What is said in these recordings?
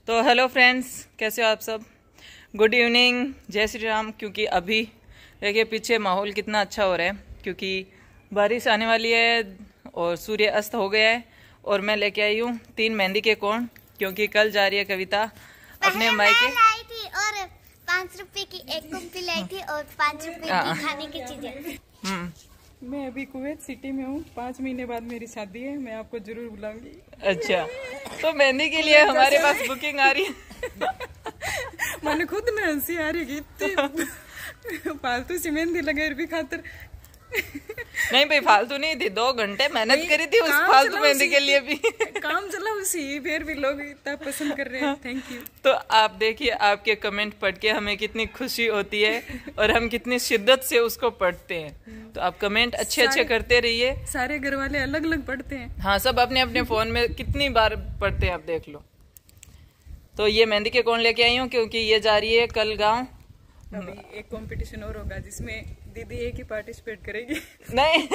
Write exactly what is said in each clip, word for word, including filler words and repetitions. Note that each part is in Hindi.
तो हेलो फ्रेंड्स, कैसे हो आप सब। गुड इवनिंग, जय श्री राम। क्योंकि अभी देखिए पीछे माहौल कितना अच्छा हो रहा है, क्योंकि बारिश आने वाली है और सूर्य अस्त हो गया है। और मैं लेके आई हूँ तीन मेहंदी के कोण, क्योंकि कल जा रही है कविता अपने मायके। लाई थी और पाँच रुपए की एक कुल्फी लाई थी और पाँच रुपए की खाने की चीजें। हम्म मैं अभी कुवैत सिटी में हूँ। पाँच महीने बाद मेरी शादी है, मैं आपको जरूर बुलाऊंगी। अच्छा, तो मेहंदी के लिए हमारे पास बुकिंग आ रही है। मैंने खुद में हंसी आ रही है, फालतू सी मेहंदी लगाई भी खातर। नहीं भाई, फालतू नहीं थी, दो घंटे मेहनत करी थी उस फालतू मेहंदी के लिए भी। काम चला उसी, फिर भी लोग इतना पसंद कर रहे हैं। Thank you. तो आप देखिए, आपके कमेंट पढ़ के हमें कितनी खुशी होती है और हम कितनी शिद्दत से उसको पढ़ते हैं। तो आप कमेंट अच्छे अच्छे करते रहिए। सारे घर वाले अलग अलग पढ़ते हैं। हाँ, सब अपने अपने फोन में कितनी बार पढ़ते हैं, आप देख लो। तो ये मेहंदी के कोण लेके आई हूँ, क्योंकि ये जा रही है कल गाँव। अभी एक कंपटीशन और होगा जिसमें दीदी एक ही पार्टिसिपेट करेगी। नहीं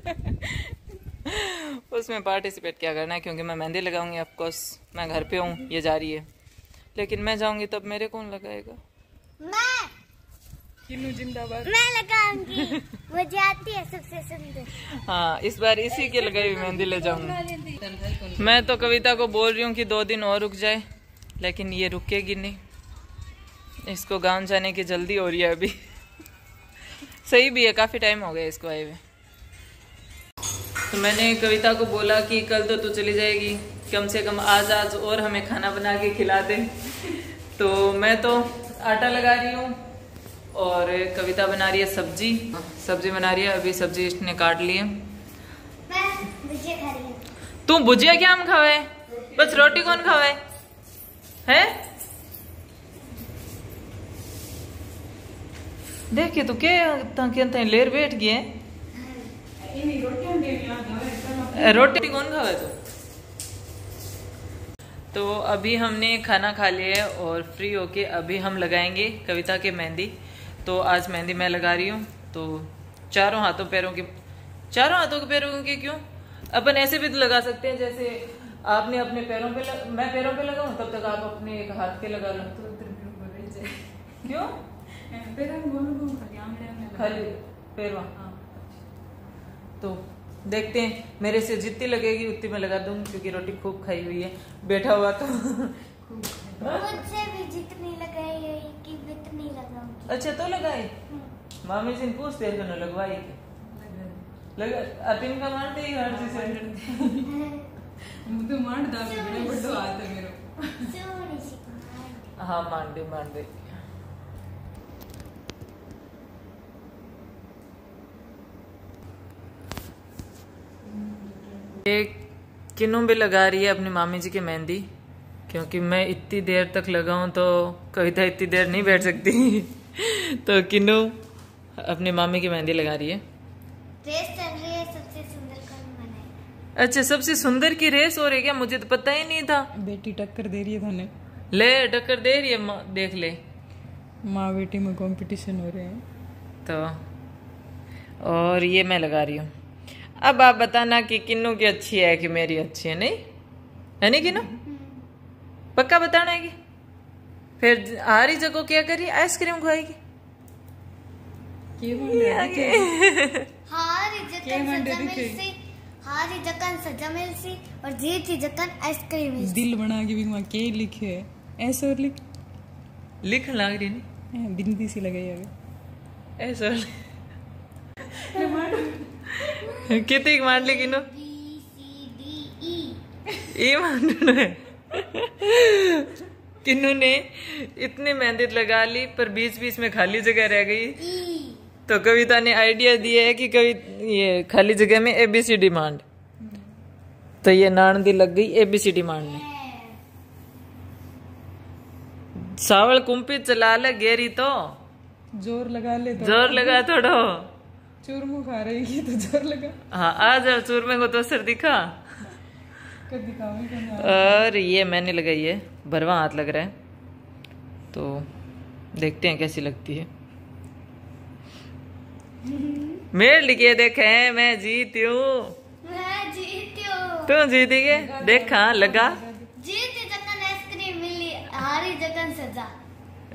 उसमें पार्टिसिपेट क्या करना है, क्योंकि मैं मेहंदी लगाऊंगी। ऑफ कोर्स मैं घर पे हूँ, ये जा रही है, लेकिन मैं जाऊंगी तब मेरे कौन लगाएगा। मैं किन्नू जिंदाबाद। मैं लगाऊंगी, मुझे आती है सबसे सुंदर। हाँ, इस बार इसी के लगाई हुई मेहंदी ले जाऊंगी। मैं तो कविता को बोल रही हूँ कि दो दिन और रुक जाए, लेकिन ये रुकेगी नहीं। इसको गाँव जाने की जल्दी हो रही है अभी। सही भी है, काफी टाइम हो गया इसको आए हुए। तो मैंने कविता को बोला कि कल तो तू चली जाएगी, कम से कम आज आज और हमें खाना बना के खिला दे। तो मैं तो आटा लगा रही हूँ और कविता बना रही है सब्जी सब्जी बना रही है। अभी सब्जी इसने काट ली है। मैं भुजिया खा रही हूँ। तू भुजिया क्या हम खावे, बस रोटी कौन खावे है। देखिए तो क्या लेर बैठ गए। रोटी कौन खावे तो तो अभी हमने खाना खा लिया है और फ्री होके अभी हम लगाएंगे कविता के मेहंदी। तो आज मेहंदी मैं लगा रही हूँ। तो चारों हाथों पैरों के चारों हाथों के पैरों के क्यों, अपन ऐसे भी तो लगा सकते हैं। जैसे आपने अपने पैरों पे लग, मैं पैरों पे लगाऊं, तब तक आप अपने एक हाथ पे लगा लो। क्यों खाली पैरवा। तो देखते हैं, मेरे से जितनी लगेगी उतनी मैं लगा दूंगी, क्योंकि रोटी खूब खाई हुई है। बैठा हुआ तो मुझसे भी जितनी लगाई है कि उतनी लगाऊंगी। अच्छा, तो लगाई मामी से पूछते हैं, लगवाई लगा अतिन का मानते ही हर चीज मुझे मान दावे बड़े बड़े हाथ है मेरे। सोनी सी कुमार। हाँ, मान दे मान दे। एक किन्नू भी लगा रही है अपनी मामी जी की मेहंदी, क्योंकि मैं इतनी देर तक लगाऊं तो कविता इतनी देर नहीं बैठ सकती। तो किन्नू अपनी मामी की मेहंदी लगा रही है। रेस चल रही है, सबसे सुंदर कौन बने। अच्छा, सबसे सुंदर की रेस हो रही है क्या? मुझे तो पता ही नहीं था। बेटी टक्कर दे रही है थाने। ले टक्कर दे रही है माँ, देख ले। माँ बेटी में कंपटीशन हो रहे हैं। तो और ये मैं लगा रही हूँ। अब आप बताना कि किन्नू की अच्छी है कि मेरी अच्छी है। नहीं है, नहीं किन्नू, पक्का बताना है कि फिर हारी जगह क्या करी, आइसक्रीम खुआएगी। हारी जकन सजा मिलसी, हारी जकन सजा मिलसी और जीती जकन आइसक्रीम मिलसी। दिल बना के भी वहाँ के लिखे है, ऐसे और लिख लिख लग रही नहीं, बिंदी सी लगाई है ऐसा कितनी मान ली किन्नू, बी सी डी ई ये मान है। किन्नू ने इतनी मेहनत लगा ली, पर बीच बीच में खाली जगह रह गई। तो कविता ने आइडिया दिया है कि कवि ये खाली जगह में एबीसीडी मांड। तो ये नान दी लग गई एबीसीडी मांडने। सावल कुंपी चला ले गेरी तो जोर लगा ले तो जोर लगा थोड़ो। चूरमू खा रही है तो जोर लगा। हाँ, आ जाओ चूरमे को तो सर दिखा। और ये मैंने लगाई है, भरवा हाथ लग रहा है। तो देखते हैं कैसी लगती है। मेरे लिखे देखे मैं जीती हूँ, मैं जीती हूँ। तू जीती के देखा लगा। जीती जकन आइसक्रीम मिली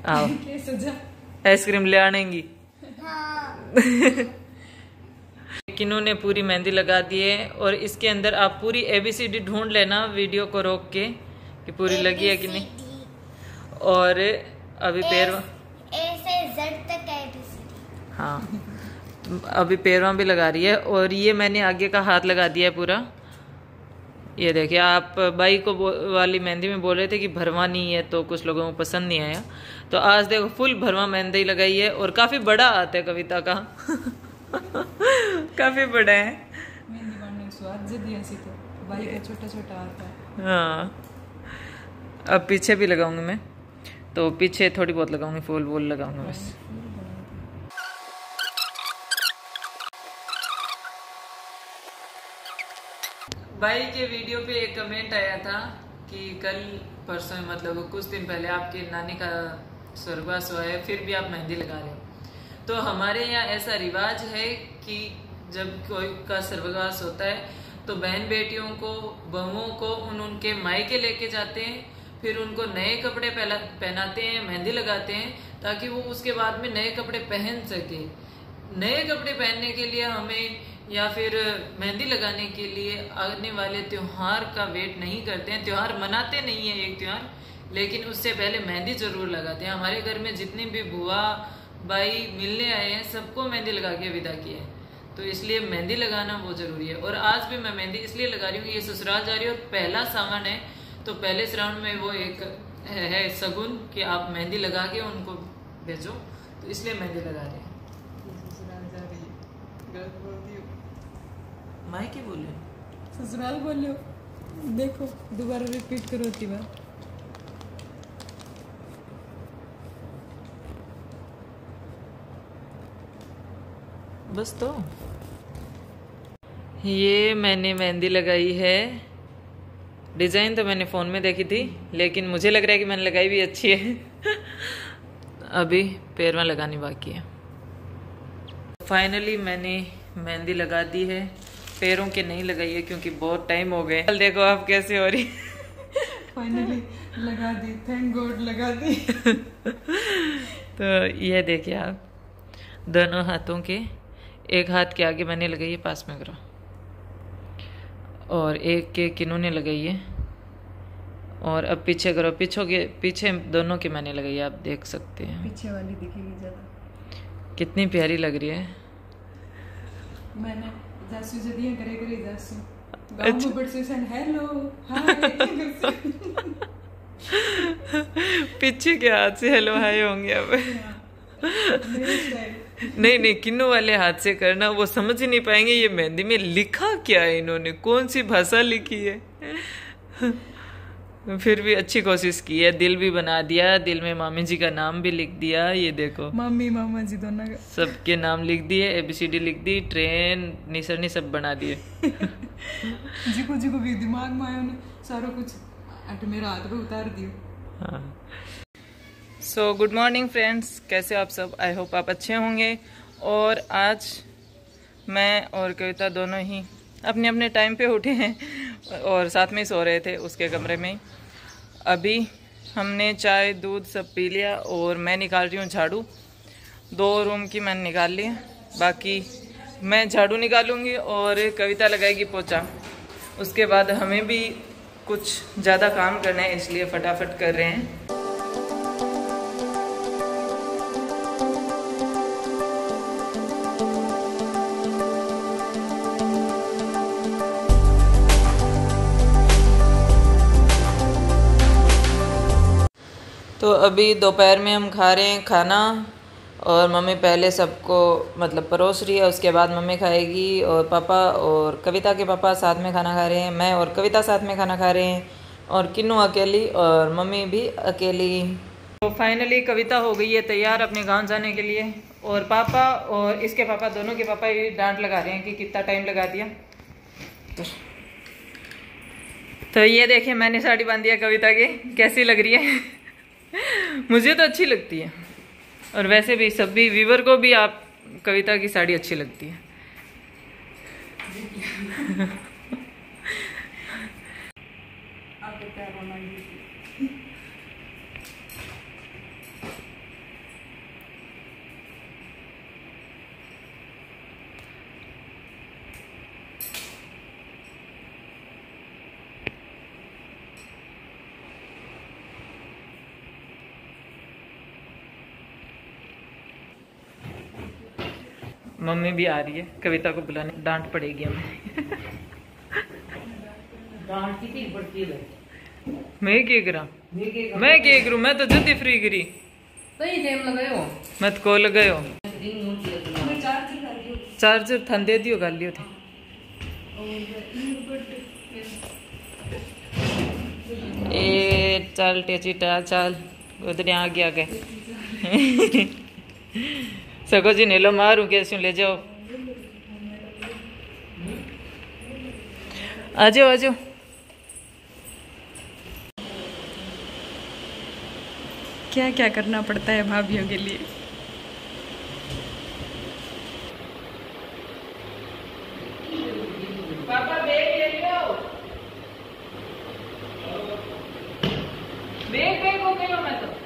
आओ आइसक्रीम ले आनेंगी। हाँ। किन्नू ने पूरी मेहंदी लगा दी है और इसके अंदर आप पूरी एबीसीडी ढूंढ लेना वीडियो को रोक के कि पूरी लगी है कि नहीं। और अभी पैरवा ए से जेड तक एबीसीडी। हाँ अभी पैरवा भी लगा रही है और ये मैंने आगे का हाथ लगा दिया है पूरा। ये देखिए, आप बाई को वाली मेहंदी में बोल रहे थे कि भरवा नहीं है तो कुछ लोगों को पसंद नहीं आया, तो आज देखो फुल भरवा मेहंदी लगाई है और काफी बड़ा हाथ है कविता का। काफी बड़ा है। मेहंदी बांधने का स्वाद जल्दी ऐसी तो बाई का छोटा छोटा आता है। हाँ अब पीछे भी लगाऊंगी मैं, तो पीछे थोड़ी बहुत लगाऊंगी, फूल वूल लगाऊंगी बस। भाई के वीडियो पे एक कमेंट आया था कि कल परसों मतलब कुछ दिन पहले आपके नानी का स्वर्गवास हुआ है, फिर भी आप मेहंदी लगा रहे हो। तो हमारे यहाँ ऐसा रिवाज है कि जब कोई का स्वर्गवास होता है तो बहन बेटियों को, बहुओं को उन उनके मायके लेके जाते हैं, फिर उनको नए कपड़े पहनाते हैं, मेहंदी लगाते हैं ताकि वो उसके बाद में नए कपड़े पहन सके। नए कपड़े पहनने के लिए हमें या फिर मेहंदी लगाने के लिए आने वाले त्योहार का वेट नहीं करते हैं। त्योहार मनाते नहीं है एक त्योहार, लेकिन उससे पहले मेहंदी जरूर लगाते हैं। हमारे घर में जितनी भी बुआ बाई मिलने आए हैं सबको मेहंदी लगा के विदा किए हैं, तो इसलिए मेहंदी लगाना बहुत जरूरी है। और आज भी मैं मेहंदी इसलिए लगा रही हूँ कि ये ससुराल जा रही है और पहला सावन है, तो पहले श्रावण में वो एक है, है सगुन कि आप मेहंदी लगा के उनको भेजो, तो इसलिए मेहंदी लगा रहे हैं। माई के बोले ससुराल बोले, देखो दोबारा रिपीट करो ती बात। बस तो ये मैंने मेहंदी लगाई है। डिजाइन तो मैंने फोन में देखी थी, लेकिन मुझे लग रहा है कि मैंने लगाई भी अच्छी है। अभी पैर में लगानी बाकी है। फाइनली मैंने मेहंदी लगा दी है, पैरों के नहीं लगाई है क्योंकि बहुत टाइम हो गए। कल देखो आप कैसे हो रही। फाइनली लगा दी, थैंक गॉड लगा दी। तो ये देखिए आप, दोनों हाथों के, एक हाथ के आगे मैंने लगाई है, पास में करो, और एक के किन्नू ने लगाई है, और अब पीछे करो, पीछे के पीछे दोनों के मैंने लगाई है। आप देख सकते हैं पीछे वाली दिखेगी ज्यादा, कितनी प्यारी लग रही है। मैंने जासू से दिया करे करे जासू गांव में बड़े से हेलो हाय। पीछे के हाथ से हेलो हाय होंगे अब। नहीं नहीं, किन्नू वाले हाथ से करना, वो समझ ही नहीं पाएंगे ये मेहंदी में लिखा क्या है, इन्होंने कौन सी भाषा लिखी है। फिर भी अच्छी कोशिश की है, दिल भी बना दिया, दिल में मामी जी का नाम भी लिख दिया। ये देखो मम्मी मामा जी दोनों का सबके नाम लिख दिए, एबीसीडी लिख दी, ट्रेन निसरनी सब बना दिए। जिको जिको भी दिमाग में आया उन्हें सारा कुछ अट मेरा हाथ पे उतार दियो। हाँ, सो गुड मॉर्निंग फ्रेंड्स, कैसे हो आप सब? आई होप आप अच्छे होंगे। और आज मैं और कविता दोनों ही अपने अपने टाइम पे उठे हैं और साथ में सो रहे थे उसके कमरे में। अभी हमने चाय दूध सब पी लिया और मैं निकाल रही हूँ झाड़ू। दो रूम की मैंने निकाल ली है, बाकी मैं झाड़ू निकालूंगी और कविता लगाएगी पोछा। उसके बाद हमें भी कुछ ज़्यादा काम करना है, इसलिए फटाफट कर रहे हैं। तो अभी दोपहर में हम खा रहे हैं खाना और मम्मी पहले सबको मतलब परोस रही है, उसके बाद मम्मी खाएगी और पापा और कविता के पापा साथ में खाना खा रहे हैं, मैं और कविता साथ में खाना खा रहे हैं और किन्नू अकेली और मम्मी भी अकेली। तो फाइनली कविता हो गई है तैयार अपने गांव जाने के लिए और पापा और इसके पापा दोनों के पापा ये डांट लगा रहे हैं कि कितना टाइम लगा दिया। तो ये देखिए मैंने साड़ी बांध दिया कविता की, कैसी लग रही है? मुझे तो अच्छी लगती है और वैसे भी सभी व्यूवर को भी आप कविता की साड़ी अच्छी लगती है। मम्मी भी आ रही है, कविता को बुलाने, डांट पड़ेगी हमें। डांट की पड़ती है। मैं क्या करा, मैं क्या करूँ, मैं तो जल्दी फ्री करी। सही टाइम लगायो। मैं तो कॉल लगायो। चार्जर चार्जर थान दे दियो, गाल लियो थे। ए चल टेचिटा चल उधर आ गया गए। सको जी नेलो मारू कैसे ले जाओ। आ जाओ आ जाओ। क्या क्या करना पड़ता है भाभीयों के लिए। पापा बैग ले लो। बैग बैग हो गया मैं तो।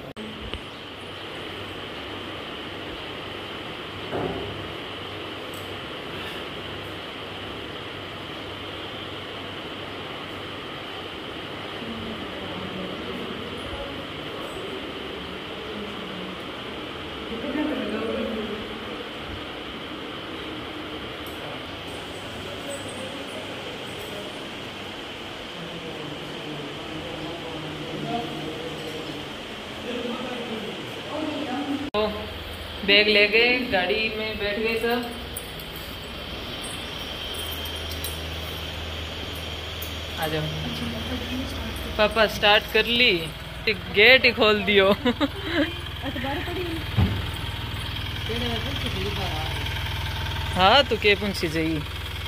बैग ले गए, गाड़ी में बैठ गए सब। आ जाओ। पापा स्टार्ट कर ली, गेट ही खोल दियो। हाँ तो के पूछी जाइए।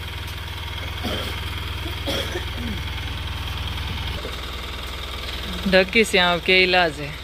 ढक्की से आप के इलाज है।